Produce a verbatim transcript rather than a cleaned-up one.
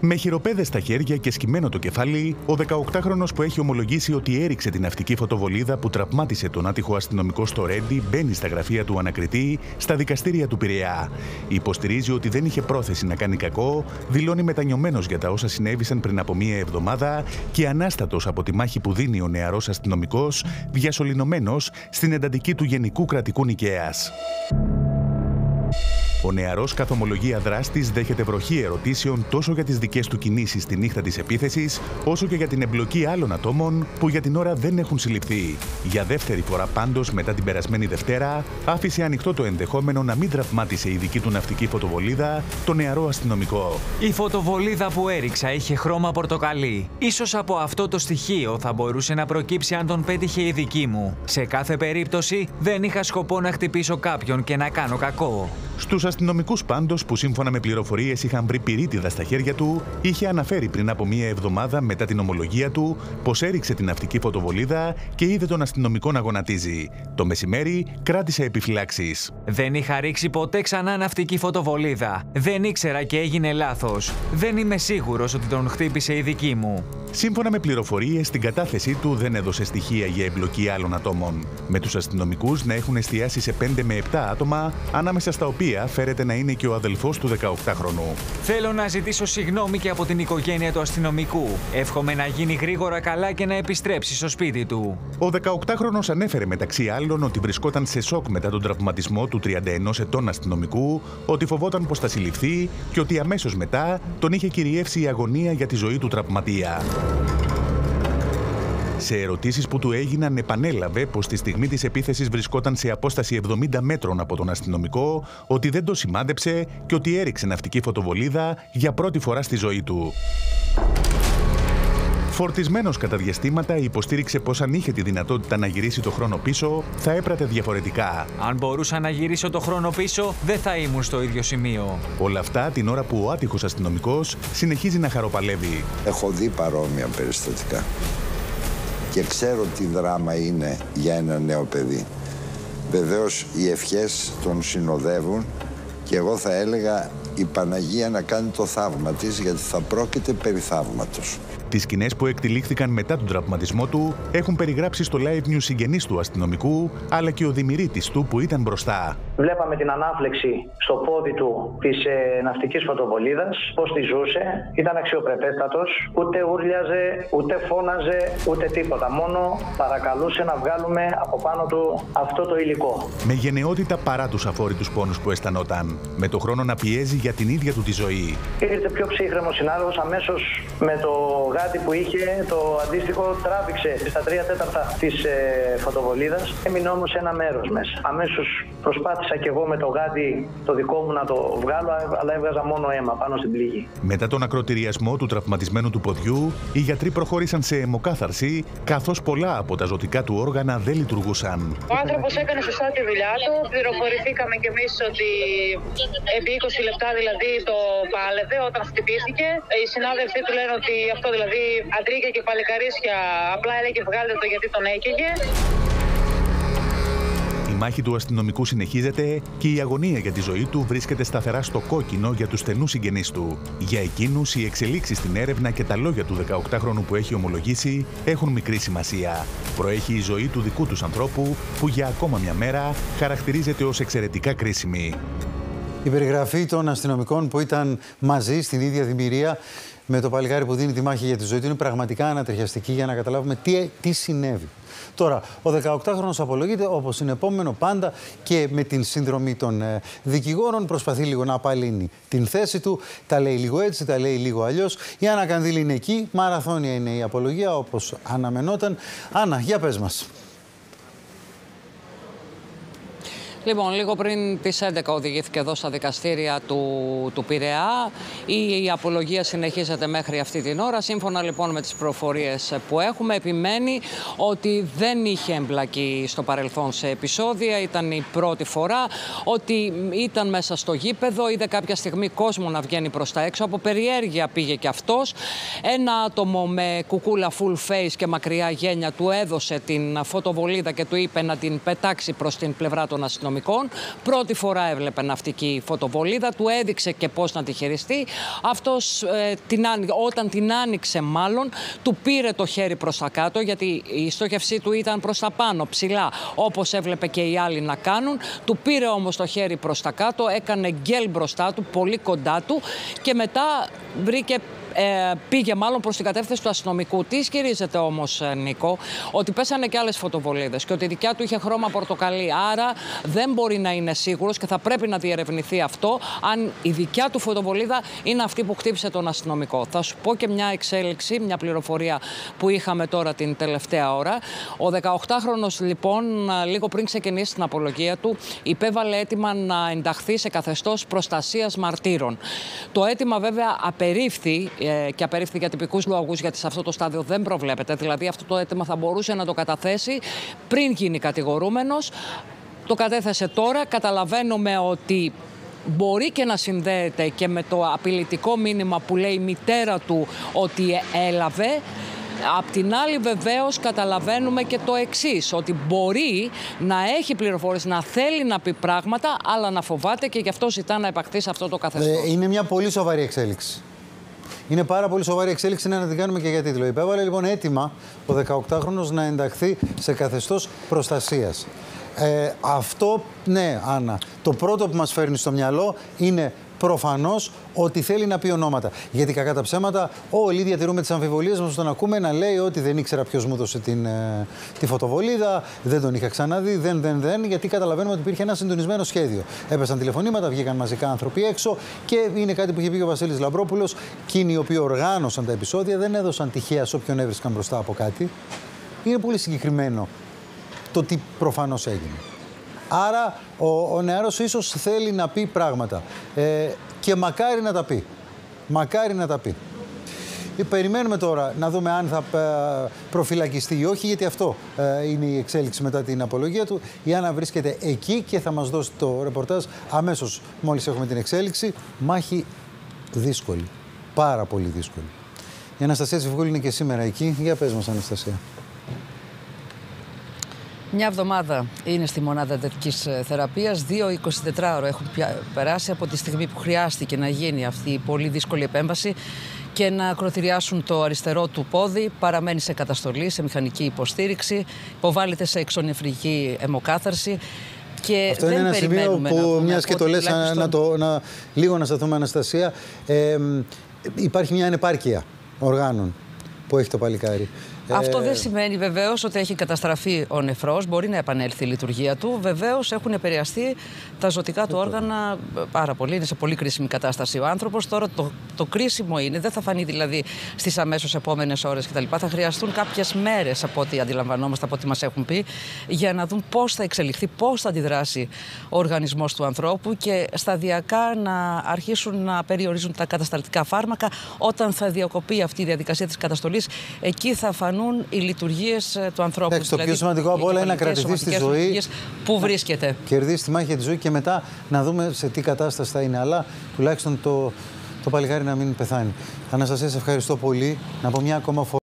Με χειροπέδες στα χέρια και σκυμμένο το κεφάλι, ο δεκαοκτάχρονος που έχει ομολογήσει ότι έριξε την ναυτική φωτοβολίδα που τραυμάτισε τον άτυχο αστυνομικό στο Ρέντι μπαίνει στα γραφεία του ανακριτή στα δικαστήρια του Πειραιά. Υποστηρίζει ότι δεν είχε πρόθεση να κάνει κακό, δηλώνει μετανιωμένος για τα όσα συνέβησαν πριν από μία εβδομάδα και ανάστατος από τη μάχη που δίνει ο νεαρός αστυνομικός, διασωληνωμένος στην εντατική του Γενικού Κρατικού Νικαίας. Ο νεαρός καθ' ομολογία δράστης δέχεται βροχή ερωτήσεων τόσο για τις δικές του κινήσεις τη νύχτα της επίθεσης, όσο και για την εμπλοκή άλλων ατόμων που για την ώρα δεν έχουν συλληφθεί. Για δεύτερη φορά πάντως μετά την περασμένη Δευτέρα, άφησε ανοιχτό το ενδεχόμενο να μην τραυμάτισε η δική του ναυτική φωτοβολίδα το νεαρό αστυνομικό. Η φωτοβολίδα που έριξα είχε χρώμα πορτοκαλί. Ίσως από αυτό το στοιχείο θα μπορούσε να προκύψει αν τον πέτυχε η δική μου. Σε κάθε περίπτωση δεν είχα σκοπό να χτυπήσω κάποιον και να κάνω κακό. Στους αστυνομικούς πάντως, που σύμφωνα με πληροφορίες είχαν βρει πυρίτιδα στα χέρια του, είχε αναφέρει πριν από μία εβδομάδα μετά την ομολογία του πως έριξε την ναυτική φωτοβολίδα και είδε τον αστυνομικό να γονατίζει. Το μεσημέρι κράτησε επιφυλάξεις. Δεν είχα ρίξει ποτέ ξανά ναυτική φωτοβολίδα. Δεν ήξερα και έγινε λάθος. Δεν είμαι σίγουρος ότι τον χτύπησε η δική μου. Σύμφωνα με πληροφορίες, στην κατάθεσή του δεν έδωσε στοιχεία για εμπλοκή άλλων ατόμων, με τους αστυνομικούς να έχουν εστιάσει σε πέντε με επτά άτομα, ανάμεσα στα οποία φέρεται να είναι και ο αδελφός του δεκαοκτάχρονου. Θέλω να ζητήσω συγγνώμη και από την οικογένεια του αστυνομικού. Εύχομαι να γίνει γρήγορα καλά και να επιστρέψει στο σπίτι του. Ο δεκαοκτάχρονος ανέφερε μεταξύ άλλων ότι βρισκόταν σε σοκ μετά τον τραυματισμό του τριάντα ενός ετών αστυνομικού, ότι φοβόταν πως θα συλληφθεί και ότι αμέσως μετά τον είχε κυριεύσει η αγωνία για τη ζωή του τραυματία. Σε ερωτήσεις που του έγιναν, επανέλαβε πως τη στιγμή της επίθεσης βρισκόταν σε απόσταση εβδομήντα μέτρων από τον αστυνομικό, ότι δεν το σημάδεψε και ότι έριξε ναυτική φωτοβολίδα για πρώτη φορά στη ζωή του. Φορτισμένος κατά διαστήματα, υποστήριξε πως αν είχε τη δυνατότητα να γυρίσει το χρόνο πίσω, θα έπρατε διαφορετικά. Αν μπορούσα να γυρίσω το χρόνο πίσω, δεν θα ήμουν στο ίδιο σημείο. Όλα αυτά την ώρα που ο άτυχος αστυνομικός συνεχίζει να χαροπαλεύει. Έχω δει παρόμοια περιστατικά και ξέρω τι δράμα είναι για ένα νέο παιδί. Βεβαίως οι ευχές τον συνοδεύουν και εγώ θα έλεγα η Παναγία να κάνει το θαύμα της, γιατί θα πρόκειται περί θαύματος. Τις σκηνές που εκτελήχθηκαν μετά τον τραυματισμό του έχουν περιγράψει στο Live News συγγενείς του αστυνομικού, αλλά και ο δημηρήτης του που ήταν μπροστά. Βλέπαμε την ανάφλεξη στο πόδι του της ε, ναυτικής φωτοβολίδας, πώς τη ζούσε, ήταν αξιοπρεπέστατος, ούτε ούρλιαζε, ούτε φώναζε, ούτε τίποτα. Μόνο παρακαλούσε να βγάλουμε από πάνω του αυτό το υλικό. Με γενναιότητα παρά τους αφόρητους πόνους που αισθανόταν, με το χρόνο να πιέζει για την ίδια του τη ζωή. Ήρθε πιο ψύχρεμο συνάδελφος, αμέσως με το γάτι που είχε, το αντίστοιχο τράβηξε στα τρία τέταρτα της ε, φωτοβολίδας. Έμεινε όμως ένα μέρος μέσα. Αμέσως προσπάθησα κι εγώ με το γάτι το δικό μου να το βγάλω, αλλά έβγαζα μόνο αίμα πάνω στην πληγή. Μετά τον ακροτηριασμό του τραυματισμένου του ποδιού, οι γιατροί προχώρησαν σε αιμοκάθαρση, καθώς πολλά από τα ζωτικά του όργανα δεν λειτουργούσαν. Ο άνθρωπος έκανε σωστά τη δουλειά του. Πληροφορηθήκαμε κι εμείς ότι επί είκοσι λεπτά δηλαδή το πάλευε όταν χτυπήθηκε. Οι συνάδελφοί του λένε ότι αυτό δηλαδή αντρίκια και παλικαρίσια απλά έλεγε βγάλτε το γιατί τον έκαιγε. Η μάχη του αστυνομικού συνεχίζεται και η αγωνία για τη ζωή του βρίσκεται σταθερά στο κόκκινο για τους στενούς συγγενείς του. Για εκείνους, οι εξελίξεις στην έρευνα και τα λόγια του δεκαοκτάχρονου που έχει ομολογήσει έχουν μικρή σημασία. Προέχει η ζωή του δικού τους ανθρώπου που για ακόμα μια μέρα χαρακτηρίζεται ως εξαιρετικά κρίσιμη. Η περιγραφή των αστυνομικών που ήταν μαζί στην ίδια δημιουργία με το παλικάρι που δίνει τη μάχη για τη ζωή του είναι πραγματικά ανατριχιαστική για να καταλάβουμε τι, τι συνέβη. Τώρα, ο δεκαοκτάχρονος απολογείται όπως είναι επόμενο πάντα και με την συνδρομή των ε, δικηγόρων. Προσπαθεί λίγο να απαλύνει την θέση του. Τα λέει λίγο έτσι, τα λέει λίγο αλλιώς. Η Άννα Κανδύλη είναι εκεί. Μαραθώνια είναι η απολογία όπως αναμενόταν. Άννα, για πες μας. Λοιπόν, λίγο πριν τις έντεκα οδηγήθηκε εδώ στα δικαστήρια του, του Πειραιά. Η, η απολογία συνεχίζεται μέχρι αυτή την ώρα. Σύμφωνα λοιπόν με τις προφορίες που έχουμε, επιμένει ότι δεν είχε εμπλακεί στο παρελθόν σε επεισόδια. Ήταν η πρώτη φορά, ότι ήταν μέσα στο γήπεδο, είδε κάποια στιγμή κόσμο να βγαίνει προς τα έξω. Από περιέργεια πήγε και αυτός. Ένα άτομο με κουκούλα full face και μακριά γένια του έδωσε την φωτοβολίδα και του είπε να την πετάξει προς την πλευρά των αστυνομικών. αστυνομικών. Πρώτη φορά έβλεπε ναυτική φωτοβολίδα, του έδειξε και πώς να τη χειριστεί. Αυτός ε, την, όταν την άνοιξε μάλλον, του πήρε το χέρι προς τα κάτω, γιατί η στόχευσή του ήταν προς τα πάνω, ψηλά, όπως έβλεπε και οι άλλοι να κάνουν. Του πήρε όμως το χέρι προς τα κάτω, έκανε γκέλ μπροστά του, πολύ κοντά του, και μετά βρήκε Ε, πήγε μάλλον προς την κατεύθυνση του αστυνομικού. Τι ισχυρίζεται όμως, Νίκο? Ότι πέσανε και άλλες φωτοβολίδες και ότι η δικιά του είχε χρώμα πορτοκαλί. Άρα δεν μπορεί να είναι σίγουρος και θα πρέπει να διερευνηθεί αυτό, αν η δικιά του φωτοβολίδα είναι αυτή που χτύπησε τον αστυνομικό. Θα σου πω και μια εξέλιξη, μια πληροφορία που είχαμε τώρα την τελευταία ώρα. Ο δεκαοκτάχρονος λοιπόν, λίγο πριν ξεκινήσει την απολογία του, υπέβαλε αίτημα να ενταχθεί σε καθεστώς προστασίας μαρτύρων. Το αίτημα βέβαια απερίφθη, και απερίφθη για τυπικούς λόγους, γιατί σε αυτό το στάδιο δεν προβλέπεται. Δηλαδή αυτό το αίτημα θα μπορούσε να το καταθέσει πριν γίνει κατηγορούμενος. Το κατέθεσε τώρα. Καταλαβαίνουμε ότι μπορεί και να συνδέεται και με το απειλητικό μήνυμα που λέει η μητέρα του ότι έλαβε. Απ' την άλλη βεβαίως καταλαβαίνουμε και το εξής, ότι μπορεί να έχει πληροφορίες, να θέλει να πει πράγματα, αλλά να φοβάται και γι' αυτό ζητά να επαχθεί σε αυτό το καθεστώς. Ε, είναι μια πολύ σοβαρή εξέλιξη. Είναι πάρα πολύ σοβαρή εξέλιξη, να την κάνουμε και για τίτλο. Υπέβαλε λοιπόν αίτημα ο δεκαοκτάχρονος να ενταχθεί σε καθεστώς προστασίας. Ε, αυτό, ναι, Άννα, το πρώτο που μας φέρνει στο μυαλό είναι προφανώς ότι θέλει να πει ονόματα. Γιατί κακά τα ψέματα, όλοι διατηρούμε τις αμφιβολίες μας όταν ακούμε να λέει ότι δεν ήξερα ποιος μου έδωσε την, ε, τη φωτοβολίδα, δεν τον είχα ξαναδεί, δεν, δεν, δεν, γιατί καταλαβαίνουμε ότι υπήρχε ένα συντονισμένο σχέδιο. Έπεσαν τηλεφωνήματα, βγήκαν μαζικά άνθρωποι έξω και είναι κάτι που είχε πει ο Βασίλης Λαμπρόπουλος. Εκείνοι οι οποίοι οργάνωσαν τα επεισόδια δεν έδωσαν τυχαία σε όποιον έβρισκαν μπροστά από κάτι. Είναι πολύ συγκεκριμένο το τι προφανώς έγινε. Άρα ο, ο νεαρός ίσως θέλει να πει πράγματα ε, και μακάρι να τα πει. Μακάρι να τα πει. Περιμένουμε τώρα να δούμε αν θα ε, προφυλακιστεί ή όχι, γιατί αυτό ε, είναι η εξέλιξη μετά την απολογία του. Η Άννα βρίσκεται εκεί και θα μας δώσει το ρεπορτάζ αμέσως μόλις έχουμε την εξέλιξη. Μάχη δύσκολη. Πάρα πολύ δύσκολη. Η Αναστασία Τσιφκούλη είναι και σήμερα εκεί. Για πες μας, Αναστασία. Μια εβδομάδα είναι στη μονάδα εντατικής θεραπείας. Δύο εικοσιτετράωρο έχουν περάσει από τη στιγμή που χρειάστηκε να γίνει αυτή η πολύ δύσκολη επέμβαση και να ακροτηριάσουν το αριστερό του πόδι. Παραμένει σε καταστολή, σε μηχανική υποστήριξη. Υποβάλλεται σε εξωνεφρική αιμοκάθαρση. Και αυτό δεν είναι ένα σημείο που, μιας και το λες, τουλάχιστον... να το, να, λίγο να σταθούμε, Αναστασία, ε, υπάρχει μια ανεπάρκεια οργάνων που έχει το παλικάρι. Αυτό δεν σημαίνει βεβαίως ότι έχει καταστραφεί ο νεφρός, μπορεί να επανέλθει η λειτουργία του. Βεβαίως έχουν επηρεαστεί τα ζωτικά του όργανα πάρα πολύ, είναι σε πολύ κρίσιμη κατάσταση ο άνθρωπος. Τώρα το, το κρίσιμο είναι, δεν θα φανεί δηλαδή στις αμέσως επόμενες ώρες κτλ. Θα χρειαστούν κάποιες μέρες, από ό,τι αντιλαμβανόμαστε, από ό,τι μας έχουν πει, για να δουν πώς θα εξελιχθεί, πώς θα αντιδράσει ο οργανισμός του ανθρώπου και σταδιακά να αρχίσουν να περιορίζουν τα κατασταλτικά φάρμακα. Όταν θα διακοπεί αυτή η διαδικασία της καταστολής, εκεί θα φανούν οι λειτουργίες του ανθρώπου. Εντάξει, το δηλαδή, πιο σημαντικό από όλα είναι να κρατηθεί στη ζωή. Που βρίσκεται. Κερδίσει τη μάχη για τη ζωή και μετά να δούμε σε τι κατάσταση θα είναι. Αλλά τουλάχιστον το, το παλικάρι να μην πεθάνει. Αναστασία, σε ευχαριστώ πολύ. Να πω μια ακόμα φορά.